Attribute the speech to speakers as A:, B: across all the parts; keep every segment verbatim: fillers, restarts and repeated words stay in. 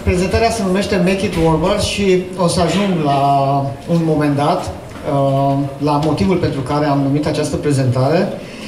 A: prezentarea se numește Make It Warmer și o să ajung la un moment dat uh, la motivul pentru care am numit această prezentare.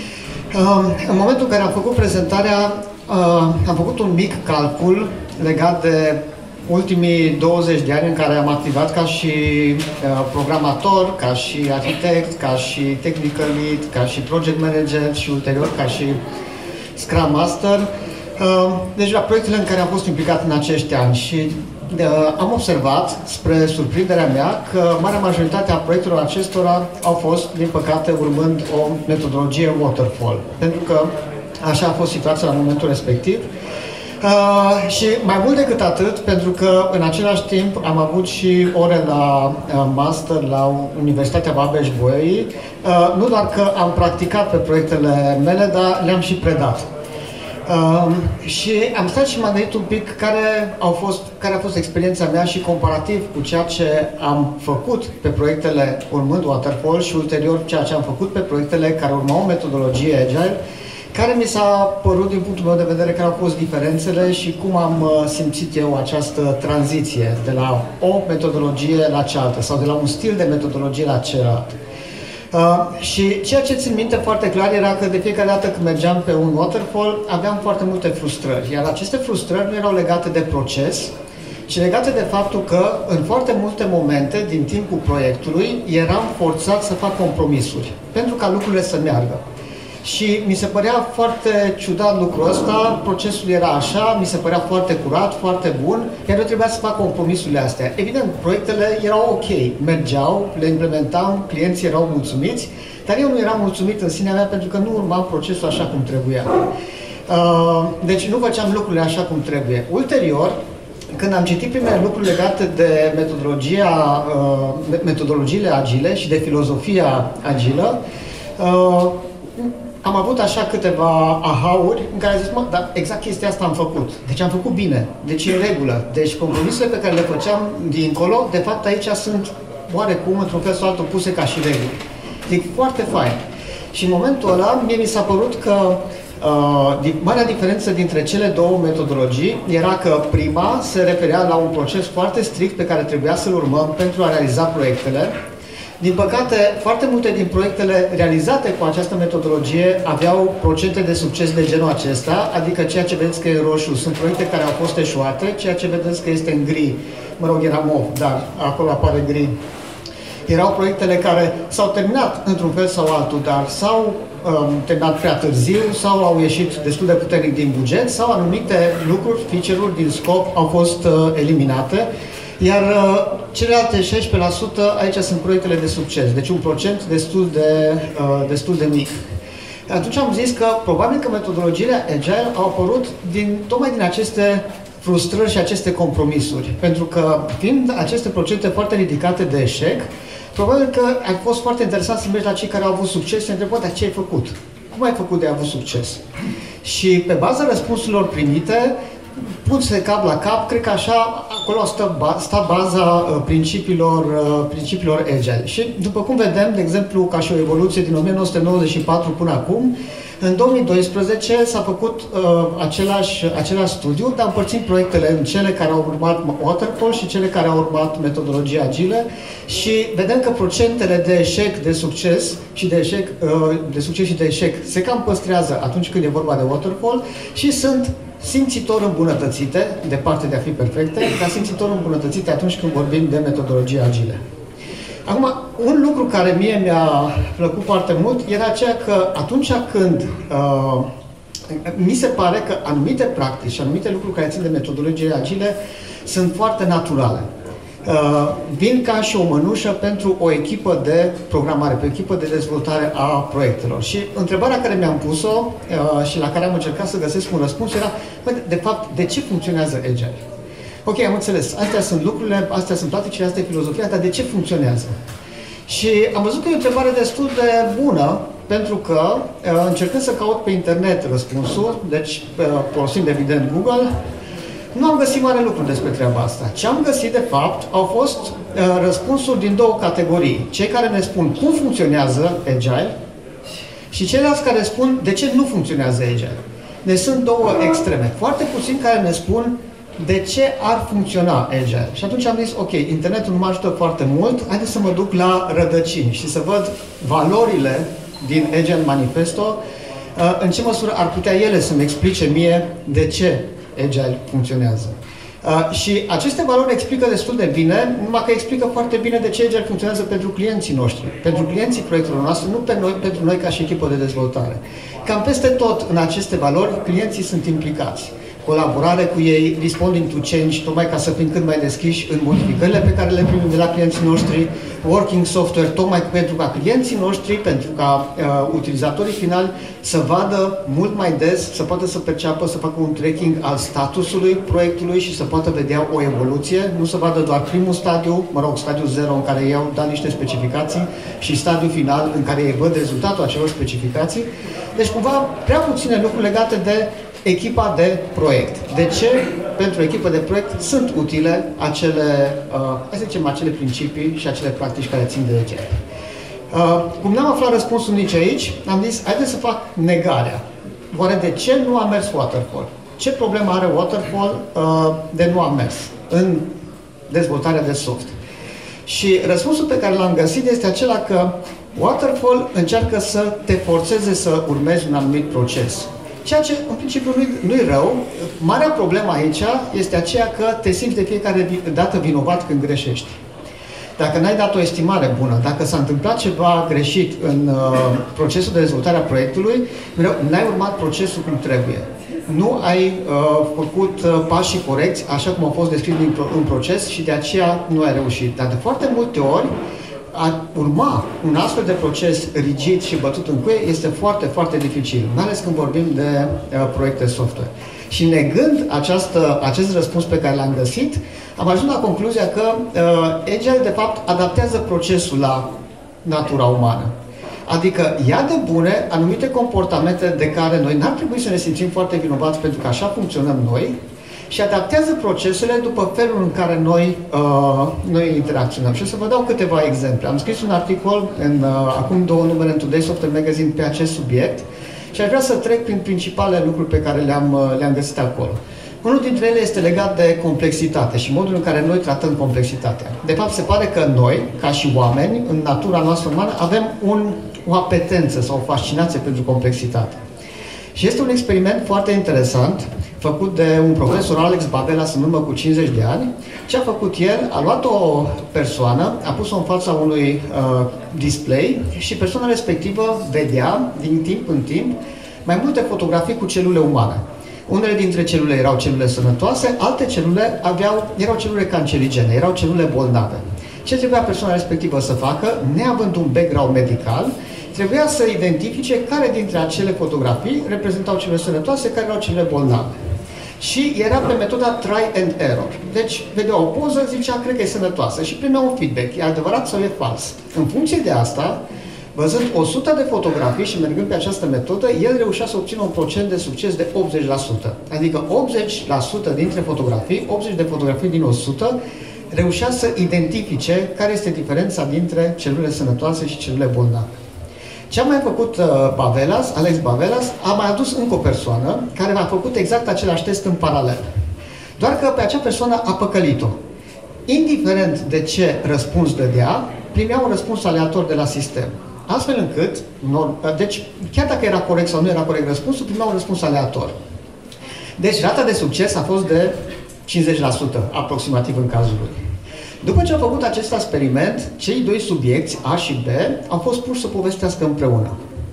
A: Uh, în momentul în care am făcut prezentarea, uh, am făcut un mic calcul legat de ultimii douăzeci de ani în care am activat ca și uh, programator, ca și arhitect, ca și technical lead, ca și project manager și ulterior ca și Scrum Master. Uh, deci la proiectele în care am fost implicat în acești ani și uh, am observat, spre surprinderea mea, că marea majoritate a proiectelor acestora au fost, din păcate, urmând o metodologie waterfall. Pentru că așa a fost situația la momentul respectiv. Uh, și mai mult decât atât, pentru că în același timp am avut și ore la uh, master la Universitatea Babeș-Bolyai, uh, nu doar că am practicat pe proiectele mele, dar le-am și predat. Uh, și am stat și m-am gândit un pic care, au fost, care a fost experiența mea și comparativ cu ceea ce am făcut pe proiectele urmând Waterfall și ulterior ceea ce am făcut pe proiectele care urmau metodologie Agile, care mi s-a părut din punctul meu de vedere care au fost diferențele și cum am uh, simțit eu această tranziție de la o metodologie la cealaltă sau de la un stil de metodologie la celălalt. Uh, și ceea ce țin minte foarte clar era că de fiecare dată când mergeam pe un waterfall aveam foarte multe frustrări, iar aceste frustrări nu erau legate de proces, ci legate de faptul că în foarte multe momente din timpul proiectului eram forțat să fac compromisuri pentru ca lucrurile să meargă. Și mi se părea foarte ciudat lucrul ăsta, procesul era așa, mi se părea foarte curat, foarte bun, iar eu trebuia să fac compromisurile astea. Evident, proiectele erau ok, mergeau, le implementam, clienții erau mulțumiți, dar eu nu eram mulțumit în sinea mea pentru că nu urmam procesul așa cum trebuia. Uh, deci nu făceam lucrurile așa cum trebuie. Ulterior, când am citit primele lucruri legate de metodologia, uh, metodologiile agile și de filozofia agilă, uh, am avut așa câteva aha-uri în care am zis, mă, dar exact chestia asta am făcut. Deci am făcut bine, deci e în regulă. Deci compromisurile pe care le făceam dincolo, de fapt aici sunt oarecum, într-un fel sau altul, puse ca și reguli. Deci foarte fain. Și în momentul ăla, mie mi s-a părut că uh, marea diferență dintre cele două metodologii era că prima se referea la un proces foarte strict pe care trebuia să-l urmăm pentru a realiza proiectele. Din păcate, foarte multe din proiectele realizate cu această metodologie aveau procente de succes de genul acesta, adică ceea ce vedeți că e roșu sunt proiecte care au fost eșuate, ceea ce vedeți că este în gri, mă rog, era mov, dar acolo apare gri. Erau proiectele care s-au terminat într-un fel sau altul, dar s-au um, terminat prea târziu sau au ieșit destul de puternic din buget sau anumite lucruri, feature-uri din scop au fost uh, eliminate. Iar uh, celelalte șaisprezece la sută aici sunt proiectele de succes, deci un procent destul de, uh, destul de mic. Atunci am zis că probabil că metodologiile Agile au apărut din, tocmai din aceste frustrări și aceste compromisuri. Pentru că, fiind aceste procente foarte ridicate de eșec, probabil că a fost foarte interesant să mergi la cei care au avut succes și să întrebi, dar ce ai făcut? Cum ai făcut de a avut succes? Și pe baza răspunsurilor primite, puse cap la cap, cred că așa, acolo stă, stă baza uh, principiilor, uh, principiilor Agile. Și după cum vedem, de exemplu, ca și o evoluție din o mie nouă sute nouăzeci și patru până acum, în două mii doisprezece s-a făcut uh, același, același studiu, dar împărțim proiectele în cele care au urmat Waterfall și cele care au urmat metodologia agile și vedem că procentele de eșec, de succes și de eșec, uh, de succes și de eșec se cam păstrează atunci când e vorba de Waterfall și sunt simțitor îmbunătățite, departe de a fi perfecte, dar simțitor îmbunătățite atunci când vorbim de metodologie agile. Acum, un lucru care mie mi-a plăcut foarte mult era aceea că atunci când uh, mi se pare că anumite practici și anumite lucruri care țin de metodologie agile sunt foarte naturale. Uh, vin ca și o mănușă pentru o echipă de programare, pe o echipă de dezvoltare a proiectelor. Și întrebarea care mi-am pus-o uh, și la care am încercat să găsesc un răspuns era, bă, de fapt, de ce funcționează Agile? Ok, am înțeles, astea sunt lucrurile, astea sunt practicile, astea e filozofia, dar de ce funcționează? Și am văzut că e o întrebare destul de bună, pentru că, uh, încercând să caut pe internet răspunsul, deci uh, folosind evident Google, nu am găsit mare lucru despre treaba asta. Ce am găsit, de fapt, au fost uh, răspunsuri din două categorii. Cei care ne spun cum funcționează Agile și ceilalți care spun de ce nu funcționează Agile. Deci sunt două extreme. Foarte puțini care ne spun de ce ar funcționa Agile? Și atunci am zis, ok, internetul nu mă ajută foarte mult, haideți să mă duc la rădăcini și să văd valorile din Agile Manifesto, în ce măsură ar putea ele să-mi explice mie de ce Agile funcționează. Uh, și aceste valori explică destul de bine, numai că explică foarte bine de ce Agile funcționează pentru clienții noștri, pentru clienții proiectelor noastre, nu pe noi, pentru noi ca și echipă de dezvoltare. Cam peste tot în aceste valori, clienții sunt implicați. Colaborare cu ei, responding to change, tocmai ca să fim cât mai deschiși în modificările pe care le primim de la clienții noștri, working software, tocmai pentru ca clienții noștri, pentru ca uh, utilizatorii finali să vadă mult mai des, să poată să perceapă, să facă un tracking al statusului proiectului și să poată vedea o evoluție, nu să vadă doar primul stadiu, mă rog, stadiul zero în care ei au dat niște specificații și stadiul final în care ei văd rezultatul acelor specificații. Deci cumva prea puține lucruri legate de echipa de proiect. De ce pentru echipa de proiect sunt utile acele, uh, hai să zicem, acele principii și acele practici care țin de Agile? Uh, cum n-am aflat răspunsul nici aici, am zis, haideți să fac negarea. Oare de ce nu a mers Waterfall? Ce problemă are Waterfall uh, de nu a mers în dezvoltarea de soft? Și răspunsul pe care l-am găsit este acela că Waterfall încearcă să te forțeze să urmezi un anumit proces. Ceea ce, în principiu, nu-i, nu-i rău. Marea problemă aici este aceea că te simți de fiecare dată vinovat când greșești. Dacă n-ai dat o estimare bună, dacă s-a întâmplat ceva greșit în uh, procesul de dezvoltare a proiectului, n-ai urmat procesul cum trebuie. Nu ai uh, făcut uh, pașii corecți, așa cum au fost descris în, în proces și de aceea nu ai reușit. Dar de foarte multe ori, a urma un astfel de proces rigid și bătut în cuie este foarte, foarte dificil, mai ales când vorbim de uh, proiecte software. Și negând această, acest răspuns pe care l-am găsit, am ajuns la concluzia că uh, Agile, de fapt, adaptează procesul la natura umană. Adică ia de bune anumite comportamente de care noi n-ar trebui să ne simțim foarte vinovați pentru că așa funcționăm noi, și adaptează procesele după felul în care noi, uh, noi interacționăm. Și o să vă dau câteva exemple. Am scris un articol în, uh, acum două numere în Today Software Magazine pe acest subiect și aș vrea să trec prin principalele lucruri pe care le-am, uh, le-am găsit acolo. Unul dintre ele este legat de complexitate și modul în care noi tratăm complexitatea. De fapt, se pare că noi, ca și oameni, în natura noastră umană, avem un, o apetență sau o fascinație pentru complexitate. Și este un experiment foarte interesant făcut de un profesor, Alex Babelas, în urmă cu cincizeci de ani. Ce a făcut el? A luat o persoană, a pus-o în fața unui uh, display și persoana respectivă vedea, din timp în timp, mai multe fotografii cu celule umane. Unele dintre celule erau celule sănătoase, alte celule aveau, erau celule cancerigene, erau celule bolnave. Ce trebuia persoana respectivă să facă, neavând un background medical, trebuia să identifice care dintre acele fotografii reprezentau celule sănătoase, care erau celule bolnave. Și era pe metoda try and error. Deci, vedea o poză, zicea, cred că e sănătoasă și primea un feedback, e adevărat sau e fals. În funcție de asta, văzând o sută de fotografii și mergând pe această metodă, el reușea să obțină un procent de succes de optzeci la sută. Adică optzeci la sută dintre fotografii, optzeci de fotografii din o sută, reușea să identifice care este diferența dintre celule sănătoase și celule bolnave. Ce a mai făcut uh, Babelas, Alex Babelas, a mai adus încă o persoană care a făcut exact același test în paralel. Doar că pe acea persoană a păcălit-o. Indiferent de ce răspuns dădea, primea un răspuns aleator de la sistem. Astfel încât, deci, chiar dacă era corect sau nu era corect răspunsul, primea un răspuns aleator. Deci, rata de succes a fost de cincizeci la sută, aproximativ în cazul lui. După ce au făcut acest experiment, cei doi subiecti, A și B, au fost puși să povestească împreună.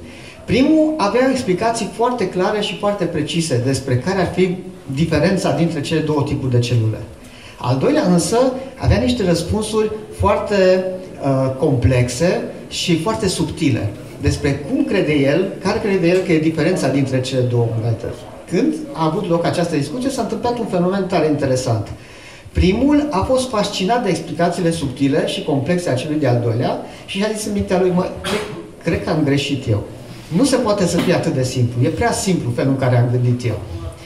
A: Primul avea explicații foarte clare și foarte precise despre care ar fi diferența dintre cele două tipuri de celule. Al doilea însă avea niște răspunsuri foarte uh, complexe și foarte subtile despre cum crede el, care crede el că e diferența dintre cele două modalități. Când a avut loc această discuție, s-a întâmplat un fenomen tare interesant. Primul a fost fascinat de explicațiile subtile și complexe a celui de-al doilea și a zis în mintea lui, mă, cred, cred că am greșit eu. Nu se poate să fie atât de simplu. E prea simplu felul în care am gândit eu.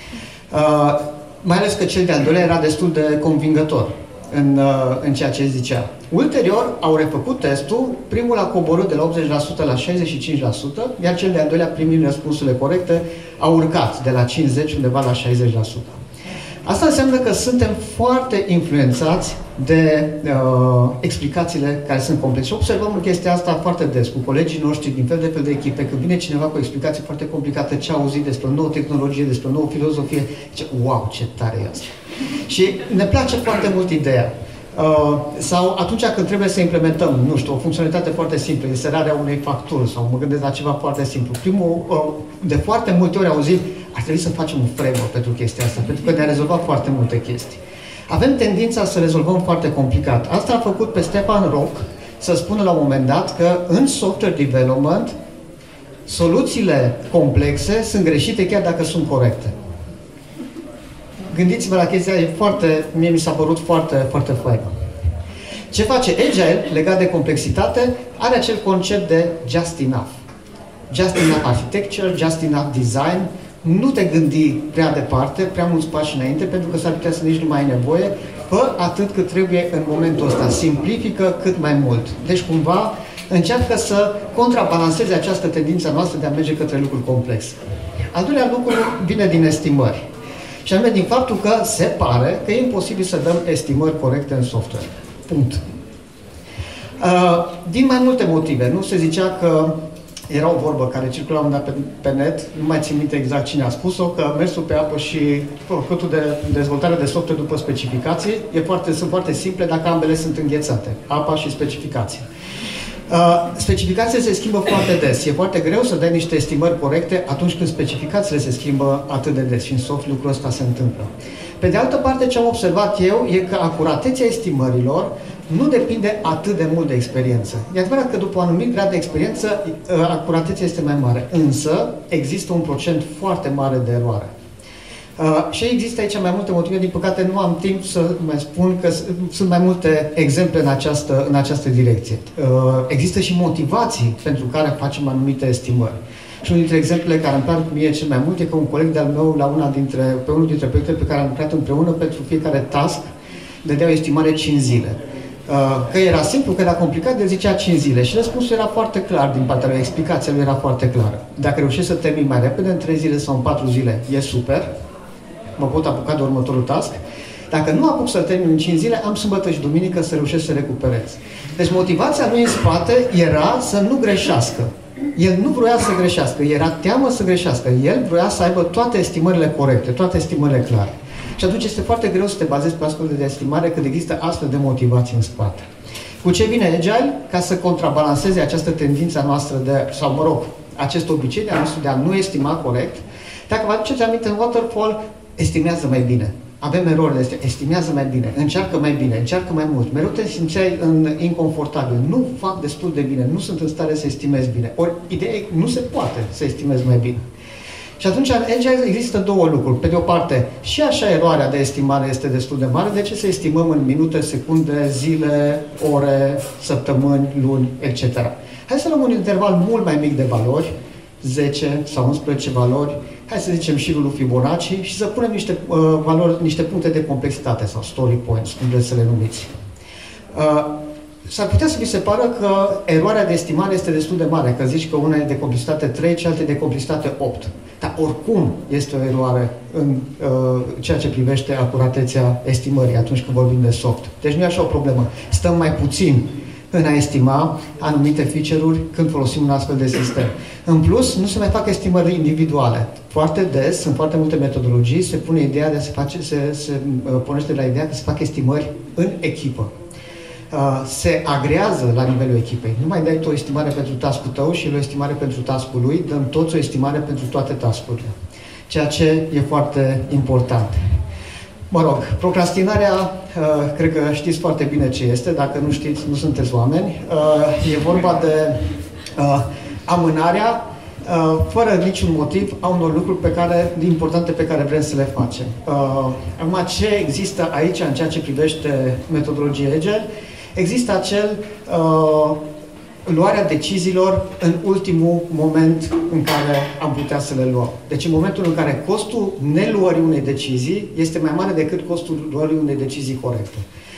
A: Uh, mai ales că cel de-al doilea era destul de convingător în, uh, în ceea ce zicea. Ulterior, au refăcut testul, primul a coborât de la optzeci la sută la șaizeci și cinci la sută, iar cel de-al doilea, primind răspunsurile corecte, a urcat de la cincizeci undeva la șaizeci la sută. Asta înseamnă că suntem foarte influențați de uh, explicațiile care sunt complexe. Și observăm chestia asta foarte des cu colegii noștri din fel de fel de echipe. Când vine cineva cu o explicație foarte complicată, ce a auzit despre o nouă tehnologie, despre o nouă filozofie, zice, wow, ce tare e asta! Și ne place foarte mult ideea. Uh, sau atunci când trebuie să implementăm, nu știu, o funcționalitate foarte simplă, inserarea unei facturi, sau mă gândesc la ceva foarte simplu. Primul, uh, de foarte multe ori auzim, ar trebui să facem un framework pentru chestia asta, pentru că ne-a rezolvat foarte multe chestii. Avem tendința să rezolvăm foarte complicat. Asta a făcut pe Stefan Rock să spună la un moment dat că în software development soluțiile complexe sunt greșite chiar dacă sunt corecte. Gândiți-vă la chestia, e foarte, mie mi s-a părut foarte, foarte faină. Ce face Agile, legat de complexitate, are acel concept de just enough. Just enough architecture, just enough design. Nu te gândi prea departe, prea mulți pași înainte, pentru că s-ar putea să nici nu mai ai nevoie. Fă atât cât trebuie în momentul ăsta. Simplifică cât mai mult. Deci, cumva, încearcă să contrabalanceze această tendință noastră de a merge către lucruri complexe. Al doilea lucru vine din estimări. Și anume din faptul că se pare că e imposibil să dăm estimări corecte în software. Punct. Uh, din mai multe motive. Nu se zicea că era o vorbă care circula undeva pe, pe net, nu mai țin minte exact cine a spus-o, că mersul pe apă și făcutul de dezvoltare de software după specificații e foarte, sunt foarte simple dacă ambele sunt înghețate. Apa și specificații. Uh, specificațiile se schimbă foarte des. E foarte greu să dai niște estimări corecte atunci când specificațiile se schimbă atât de des și în soft lucrul ăsta se întâmplă. Pe de altă parte, ce am observat eu e că acuratețea estimărilor nu depinde atât de mult de experiență. E adevărat că după un anumit grad de experiență, uh, acuratețea este mai mare, însă există un procent foarte mare de eroare. Uh, și există aici mai multe motive, din păcate nu am timp să mai spun că sunt mai multe exemple în această, în această direcție. Uh, există și motivații pentru care facem anumite estimări. Și unul dintre exemplele care îmi plac mie cel mai mult e că un coleg de-al meu, la una dintre, pe unul dintre proiectele pe care am lucrat împreună, pentru fiecare task, dădea o estimare cinci zile. Uh, că era simplu, că era complicat, el zicea cinci zile. Și răspunsul era foarte clar din partea lui, explicația lui era foarte clară. Dacă reușești să termini mai repede, în trei zile sau în patru zile, e super. Mă pot apuca de următorul task. Dacă nu apuc să termin în cinci zile, am sâmbătă și duminică să reușesc să recuperez. Deci motivația lui în spate era să nu greșească. El nu vroia să greșească, era teamă să greșească. El vroia să aibă toate estimările corecte, toate estimările clare. Și atunci este foarte greu să te bazezi pe astfel de estimare când există astfel de motivații în spate. Cu ce vine Agile? Ca să contrabalanceze această tendință noastră de, sau mă rog, acest obicei de-a nostru de a nu estima corect. Dacă vă aduceți aminte, în Waterfall, estimează mai bine. Avem erorile astea, estimează mai bine, încearcă mai bine, încearcă mai mult. Mereu te simțeai în inconfortabil, nu fac destul de bine, nu sunt în stare să estimez bine. Ori ideea e, nu se poate să estimezi mai bine. Și atunci în Agile există două lucruri. Pe de o parte, și așa eroarea de estimare este destul de mare. De ce să estimăm în minute, secunde, zile, ore, săptămâni, luni, et cetera. Hai să luăm un interval mult mai mic de valori, zece sau unsprezece valori, hai să zicem șirul lui Fibonacci și să punem niște, uh, valori, niște puncte de complexitate sau story points, cum vreți să le numiți. Uh, S-ar putea să vi se pară că eroarea de estimare este destul de mare, că zici că una e de complexitate trei, cealaltă e de complexitate opt. Dar oricum este o eroare în uh, ceea ce privește acuratețea estimării atunci când vorbim de soft. Deci nu e așa o problemă. Stăm mai puțin în a estima anumite feature-uri când folosim un astfel de sistem. În plus, nu se mai fac estimări individuale. Foarte des, sunt foarte multe metodologii, se pune ideea de a se face, se, se uh, pornește la ideea că se fac estimări în echipă. Uh, se agrează la nivelul echipei. Nu mai dai tu o estimare pentru task-ul tău și el o estimare pentru task-ul lui, dăm toți o estimare pentru toate task-urile. Ceea ce e foarte important. Mă rog, procrastinarea, uh, cred că știți foarte bine ce este, dacă nu știți, nu sunteți oameni. Uh, e vorba de uh, amânarea, uh, fără niciun motiv, a unor lucruri pe care, importante pe care vrem să le facem. Uh, acum, ce există aici în ceea ce privește metodologia Agile? Există acel uh, luarea deciziilor în ultimul moment în care am putea să le luăm. Deci în momentul în care costul neluării unei decizii este mai mare decât costul luării unei decizii corecte.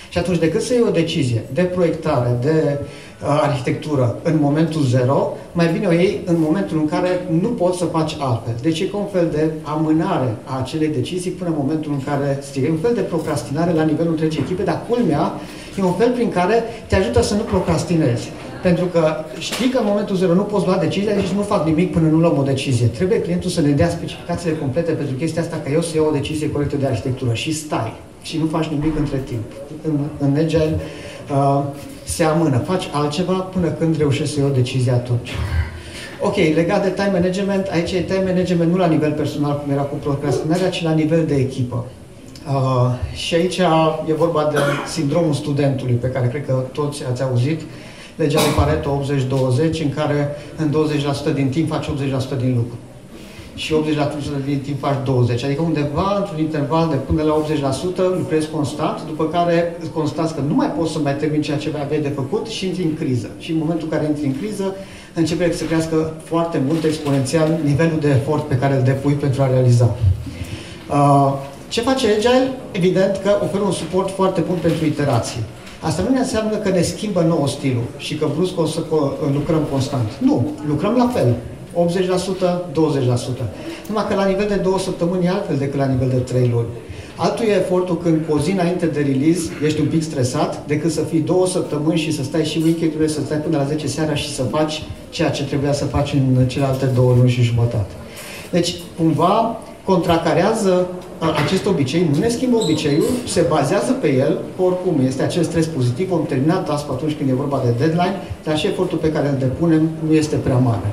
A: Și atunci, decât să iei o decizie de proiectare, de uh, arhitectură în momentul zero, mai bine o iei în momentul în care nu poți să faci altfel. Deci e ca un fel de amânare a acelei decizii până în momentul în care strică. E un fel de procrastinare la nivelul întregii echipe, dar culmea e un fel prin care te ajută să nu procrastinezi. Pentru că știi că în momentul zero nu poți lua decizia, deci nu fac nimic până nu luăm o decizie. Trebuie clientul să ne dea specificațiile complete pentru chestia asta, că eu să iau o decizie corectă de arhitectură și stai și nu faci nimic între timp. În, în Agile uh, se amână, faci altceva până când reușești să iei o decizie atunci. Ok, legat de time management, aici e time management nu la nivel personal, cum era cu procrastinarea, ci la nivel de echipă. Uh, și aici e vorba de sindromul studentului, pe care cred că toți ați auzit, legea de Pareto optzeci douăzeci, în care în douăzeci la sută din timp faci optzeci la sută din lucru. Și optzeci la sută din timp faci douăzeci la sută. Adică undeva, într-un interval de până la optzeci la sută, lucrezi constant, după care constați că nu mai poți să mai termini ceea ce aveai de făcut și intri în criză. Și în momentul în care intri în criză, începe să crească foarte mult, exponențial, nivelul de efort pe care îl depui pentru a realiza. Uh, ce face Agile? Evident că oferă un suport foarte bun pentru iterații. Asta nu ne înseamnă că ne schimbă nouă stilul și că brusc o să lucrăm constant. Nu, lucrăm la fel. optzeci la sută, douăzeci la sută. Numai că la nivel de două săptămâni e altfel decât la nivel de trei luni. Altul e efortul când cu o zi înainte de release ești un pic stresat, decât să fii două săptămâni și să stai și weekend-urile, să stai până la zece seara și să faci ceea ce trebuia să faci în celelalte două luni și jumătate. Deci, cumva, contracarează acest obicei, nu ne schimbă obiceiul, se bazează pe el, oricum este acel stres pozitiv, vom termina task atunci când e vorba de deadline, dar și efortul pe care îl depunem nu este prea mare.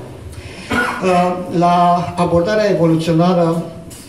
A: La abordarea evoluționară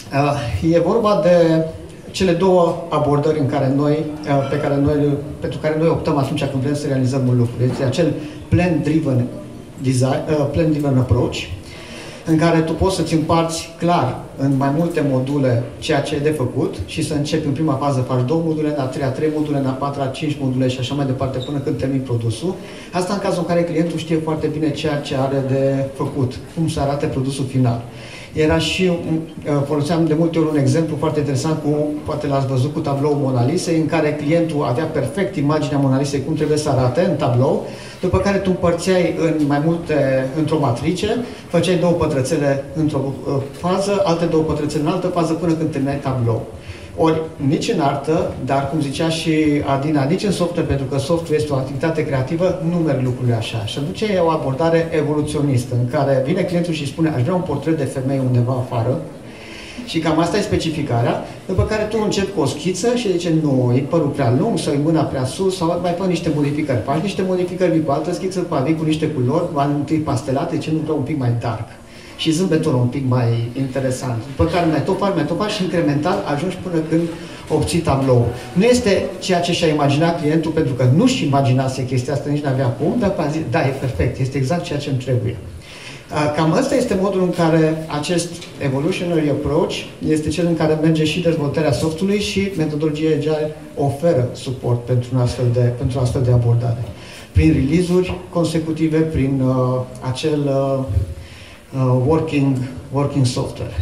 A: e vorba de cele două abordări în care noi, pe care noi, pentru care noi optăm atunci când vrem să realizăm un lucru. Este acel plan-driven design, plan-driven approach, în care tu poți să-ți împarți clar în mai multe module ceea ce e de făcut și să începi în prima fază, faci două module, în a treia trei module, în a patra cinci module și așa mai departe până când termini produsul. Asta în cazul în care clientul știe foarte bine ceea ce are de făcut, cum să arate produsul final. Era și, foloseam de multe ori un exemplu foarte interesant cu, poate l-ați văzut, cu tabloul Mona Lisei, în care clientul avea perfect imaginea Mona Lisei cum trebuie să arate în tablou, după care tu împărțeai în mai multe, într-o matrice, făceai două pătrățele într-o uh, fază, alte două pătrățele în altă fază, până când terminai tablou. Ori, nici în artă, dar cum zicea și Adina, nici în software, pentru că software este o activitate creativă, nu merg lucrurile așa. Și atunci e o abordare evoluționistă, în care vine clientul și spune, aș vrea un portret de femeie undeva afară, și cam asta e specificarea, după care tu începi cu o schiță și zice, nu, e părul prea lung sau e mâna prea sus sau mai faci niște modificări. Faci niște modificări, vii cu altă schiță, cu cu niște culori, întâi pastelate, ce nu vreau un pic mai dark. Și zâmbetul un pic mai interesant. După care mai tot faci, mai tot faci și incremental ajungi până când obții tabloul. Nu este ceea ce și-a imaginat clientul, pentru că nu-și imaginase chestia asta, nici n-avea cum, dar a zis, da, e perfect, este exact ceea ce îmi trebuie. Cam ăsta este modul în care acest evolutionary approach este cel în care merge și dezvoltarea softului și metodologia Agile oferă suport pentru un astfel de, pentru astfel de abordare. Prin release-uri consecutive, prin uh, acel uh, uh, working, working software.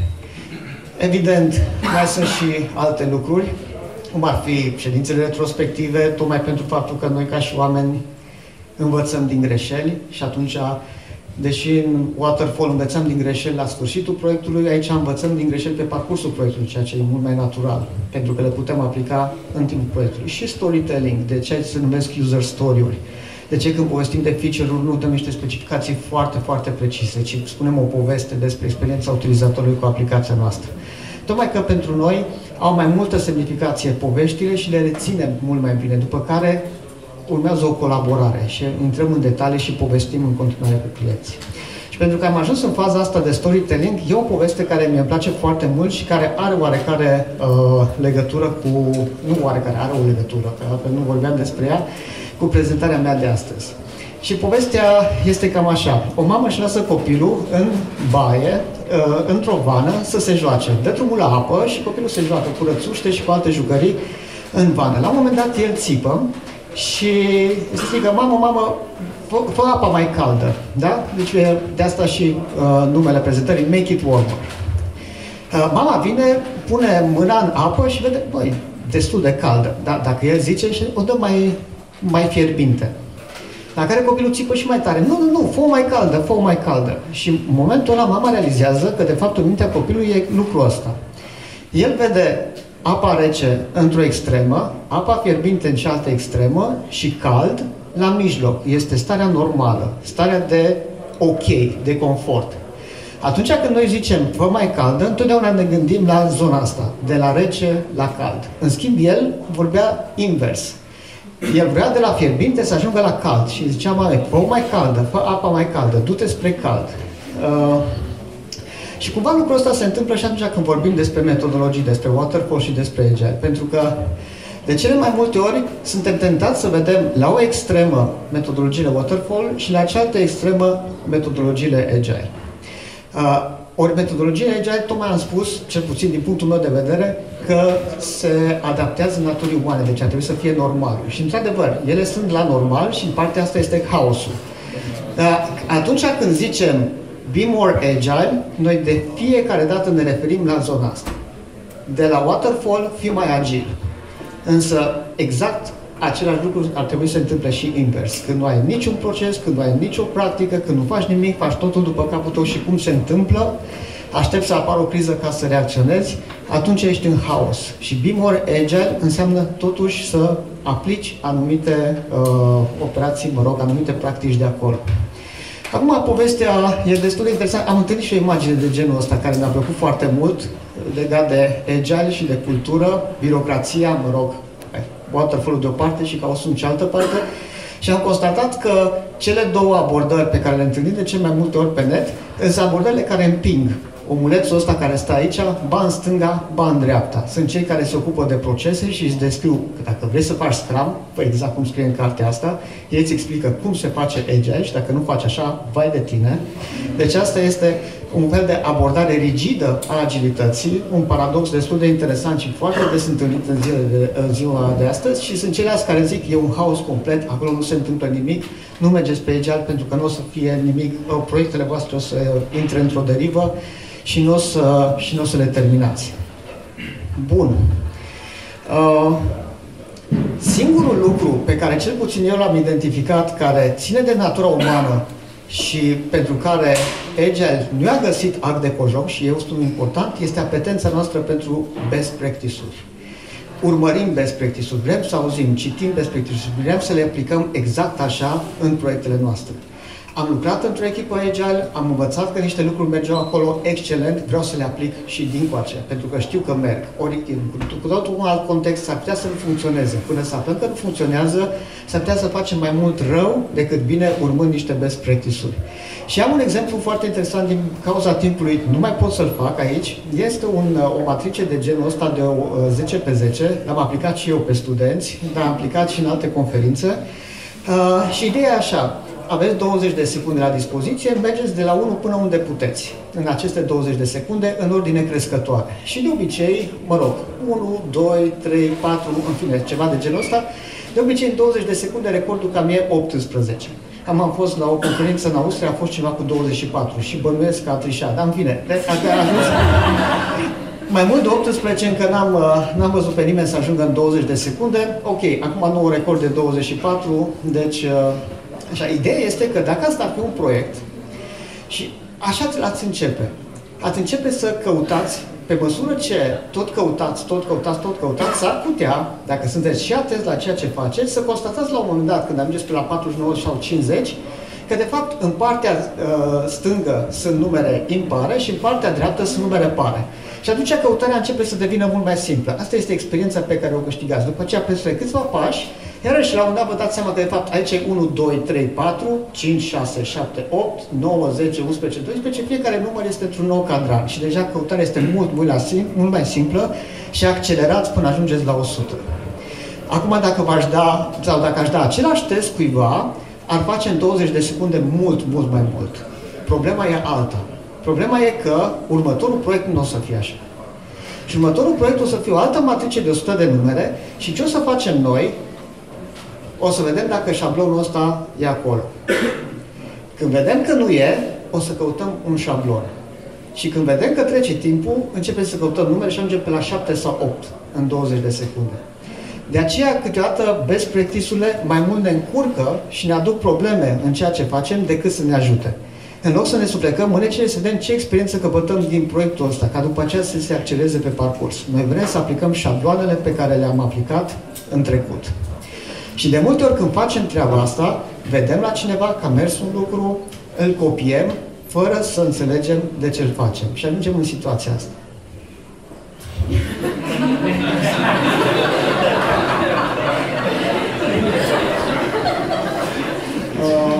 A: Evident, mai sunt și alte lucruri, cum ar fi ședințele retrospective, tocmai pentru faptul că noi ca și oameni învățăm din greșeli și atunci, deși în Waterfall învățăm din greșeli la sfârșitul proiectului, aici învățăm din greșeli pe parcursul proiectului, ceea ce e mult mai natural, pentru că le putem aplica în timpul proiectului. Și storytelling, de ce se numesc user story-uri. De ce când povestim de feature-uri nu dăm niște specificații foarte, foarte precise, ci spunem o poveste despre experiența utilizatorului cu aplicația noastră. Tocmai că pentru noi au mai multă semnificație poveștile și le reținem mult mai bine, după care urmează o colaborare și intrăm în detalii și povestim în continuare cu clienții. Și pentru că am ajuns în faza asta de storytelling, e o poveste care mi-e place foarte mult și care are oarecare uh, legătură cu... nu oarecare, are o legătură, că nu vorbeam despre ea, cu prezentarea mea de astăzi. Și povestea este cam așa. O mamă își lasă copilul în baie, uh, într-o vană, să se joace. Dă drumul la apă și copilul se joacă cu rățuște și cu alte jucării în vană. La un moment dat el țipă și strigă, mamă, mamă, fă, fă apa mai caldă. Da? Deci de asta și uh, numele prezentării, Make it warmer. Uh, mama vine, pune mâna în apă și vede, băi, destul de caldă. Dar dacă el zice, și o dă mai, mai fierbinte. La care copilul țipă și mai tare. Nu, nu, nu, fă mai caldă, fă mai caldă. Și în momentul ăla mama realizează că de fapt în mintea copilului e lucrul ăsta. El vede apa rece într-o extremă, apa fierbinte în cealaltă extremă și cald la mijloc. Este starea normală, starea de ok, de confort. Atunci când noi zicem fă mai caldă, întotdeauna ne gândim la zona asta, de la rece la cald. În schimb, el vorbea invers. El vrea de la fierbinte să ajungă la cald și zicea, mame, fă mai caldă, fă apa mai caldă, du-te spre cald. Uh, și cumva lucrul ăsta se întâmplă și atunci când vorbim despre metodologii, despre waterfall și despre agile. Pentru că de cele mai multe ori suntem tentați să vedem la o extremă metodologiile waterfall și la cealaltă extremă metodologiile agile. Uh, ori metodologiile agile, tocmai am spus, cel puțin din punctul meu de vedere, că se adaptează naturii umane, deci ar trebui să fie normal. Și într-adevăr, ele sunt la normal și în partea asta este haosul. Uh, atunci când zicem be more agile, noi de fiecare dată ne referim la zona asta. De la waterfall, fii mai agil. Însă, exact același lucru ar trebui să se întâmple și invers. Când nu ai niciun proces, când nu ai nicio practică, când nu faci nimic, faci totul după capul tău și cum se întâmplă, aștepți să apară o criză ca să reacționezi, atunci ești în haos. Și be more agile înseamnă totuși să aplici anumite uh, operații, mă rog, anumite practici de acolo. Acum, povestea e destul de interesantă. Am întâlnit și o imagine de genul ăsta care mi-a plăcut foarte mult, legat de agile și de cultură, birocrația, mă rog, waterfall-ul de o parte și caosul în cealaltă parte. Și am constatat că cele două abordări pe care le întâlnim de cel mai multe ori pe net sunt abordările care împing omulețul ăsta care stă aici, ba în stânga, ba în dreapta. Sunt cei care se ocupă de procese și îți descriu că dacă vrei să faci Scrum, păi exact cum scrie în cartea asta, ei îți explică cum se face Agile și dacă nu faci așa, vai de tine. Deci asta este un fel de abordare rigidă a agilității, un paradox destul de interesant și foarte des întâlnit în zile de, în ziua de astăzi și sunt ceilalți care zic e un haos complet, acolo nu se întâmplă nimic, nu mergeți pe Agile pentru că nu o să fie nimic, proiectele voastre o să intre într-o derivă și nu o să, și nu o să le terminați. Bun. Uh, singurul lucru pe care cel puțin eu l-am identificat, care ține de natura umană și pentru care Agile nu a găsit act de cojoc și eu spun important, este apetența noastră pentru best practice-uri. Urmărim best practice-uri, vrem să auzim, citim best practice-uri, vrem să le aplicăm exact așa în proiectele noastre. Am lucrat într-o echipă Agile, am învățat că niște lucruri mergeau acolo excelent, vreau să le aplic și dincoace, pentru că știu că merg. Ori, cu totul un alt context, s-ar putea să nu funcționeze. Până să aflăm că nu funcționează, s-ar putea să facem mai mult rău decât bine urmând niște best practice-uri. Și am un exemplu foarte interesant din cauza timpului, nu mai pot să-l fac aici. Este un, o matrice de genul ăsta de zece pe zece, l-am aplicat și eu pe studenți, dar am aplicat și în alte conferințe. Uh, și ideea e așa. Aveți douăzeci de secunde la dispoziție, mergeți de la unu până unde puteți. În aceste douăzeci de secunde, în ordine crescătoare. Și de obicei, mă rog, unu, doi, trei, patru, în fine, ceva de genul ăsta. De obicei, în douăzeci de secunde, recordul cam e optsprezece. Am, am fost la o conferință în Austria, a fost ceva cu douăzeci și patru și bănuiesc că a trișat. Dar, în fine, a ajuns mai mult de optsprezece, încă n-am, n-am văzut pe nimeni să ajungă în douăzeci de secunde. Ok, acum nou record de douăzeci și patru, deci... Așa, ideea este că dacă asta ar fi un proiect și așa l-ați începe, ați începe să căutați, pe măsură ce tot căutați, tot căutați, tot căutați, s-ar putea, dacă sunteți și atenți la ceea ce faceți, să constatați la un moment dat, când ajungeți pe la patruzeci și nouă sau cincizeci, că de fapt în partea uh, stângă sunt numere impare și în partea dreaptă sunt numere pare. Și atunci căutarea începe să devină mult mai simplă. Asta este experiența pe care o câștigați. După aceea, peste câțiva pași, iarăși la un dat vă dați seama că de fapt aici e unu, doi, trei, patru, cinci, șase, șapte, opt, nouă, zece, unsprezece, doisprezece, fiecare număr este într-un nou cadran și deja căutarea este mult, mult, la sim, mult mai simplă și accelerați până ajungeți la o sută. Acum dacă v-aș da, sau dacă aș da același test cuiva, ar face în douăzeci de secunde mult, mult mai mult. Problema e alta. Problema e că următorul proiect nu o să fie așa. Și următorul proiect o să fie o altă matrice de o sută de numere și ce o să facem noi? O să vedem dacă șablonul ăsta e acolo. Când vedem că nu e, o să căutăm un șablon. Și când vedem că trece timpul, începem să căutăm numere și ajungem pe la șapte sau opt în douăzeci de secunde. De aceea, câteodată, best practice-urile mai mult ne încurcă și ne aduc probleme în ceea ce facem decât să ne ajute. În loc să ne suplecăm mânecile, să vedem ce experiență căpătăm din proiectul ăsta, ca după aceea să se accelereze pe parcurs. Noi vrem să aplicăm șabloanele pe care le-am aplicat în trecut. Și de multe ori când facem treaba asta, vedem la cineva că a mers un lucru, îl copiem, fără să înțelegem de ce îl facem. Și ajungem în situația asta. uh,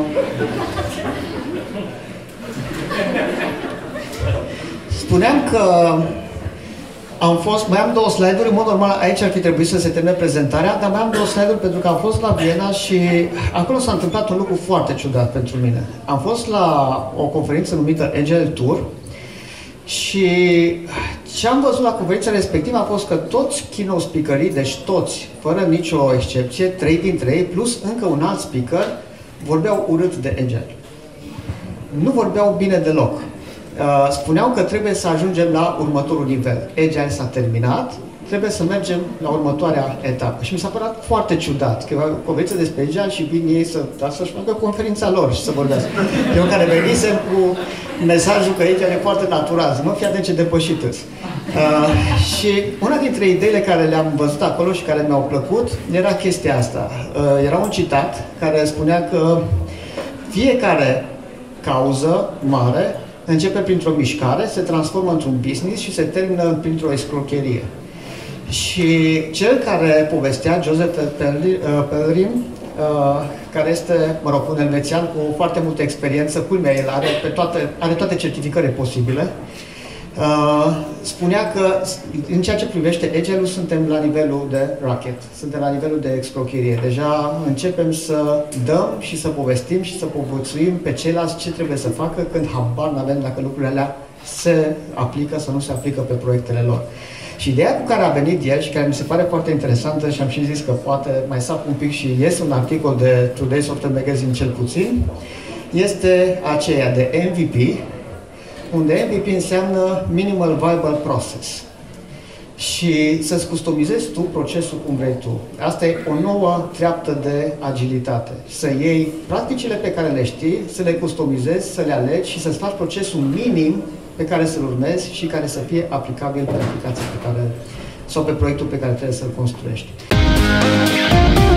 A: spuneam că am fost, mai am două slide-uri, în mod normal aici ar fi trebuit să se termine prezentarea, dar mai am două slide-uri pentru că am fost la Viena și acolo s-a întâmplat un lucru foarte ciudat pentru mine. Am fost la o conferință numită Agile Tour și ce am văzut la conferința respectivă a fost că toți keynote speakerii, deci toți, fără nicio excepție, trei dintre ei, plus încă un alt speaker, vorbeau urât de Agile. Nu vorbeau bine deloc. Spuneau că trebuie să ajungem la următorul nivel. Agile s-a terminat, trebuie să mergem la următoarea etapă. Și mi s-a părut foarte ciudat că o conferință despre Agile și vin ei să, da, să-și facă conferința lor și să vorbească. Eu care venisem cu mesajul că Agile e foarte natural, să nu fie atât ce depășit îs. Uh, și una dintre ideile care le-am văzut acolo și care mi-au plăcut era chestia asta. Uh, era un citat care spunea că fiecare cauză mare începe printr-o mișcare, se transformă într-un business și se termină printr-o escrocherie. Și cel care povestea, Joseph Pellerin, care este, mă rog, un elvețian cu foarte multă experiență, culmea, el are, pe toate, are toate certificările posibile, spunea că în ceea ce privește Agile-ul suntem la nivelul de racket, suntem la nivelul de escrocherie. Deja începem să dăm și să povestim și să povățuim pe ceilalți ce trebuie să facă când habar n-avem dacă lucrurile alea se aplică sau nu se aplică pe proiectele lor. Și ideea cu care a venit el și care mi se pare foarte interesantă și am și zis că poate mai sap un pic și iese un articol de Today Software Magazine cel puțin, este aceea de M V P, unde M V P înseamnă Minimal Viable Process. Și să-ți customizezi tu procesul cum vrei tu. Asta e o nouă treaptă de agilitate. Să iei practicile pe care le știi, să le customizezi, să le alegi și să-ți faci procesul minim pe care să-l urmezi și care să fie aplicabil pe aplicația pe care, sau pe proiectul pe care trebuie să-l construiești.